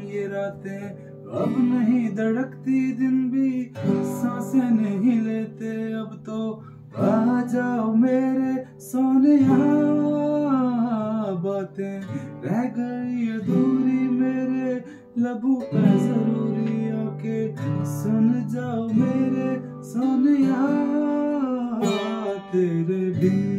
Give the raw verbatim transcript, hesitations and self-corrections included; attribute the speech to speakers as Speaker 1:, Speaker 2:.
Speaker 1: ये रातें अब नहीं धड़कती, दिन भी सांसें नहीं लेते अब तो। आ जाओ मेरे सोनिया, बातें रह गई अधूरी मेरे लबों पे जरूरी, आके सुन जाओ मेरे सोनिया। तेरे बिन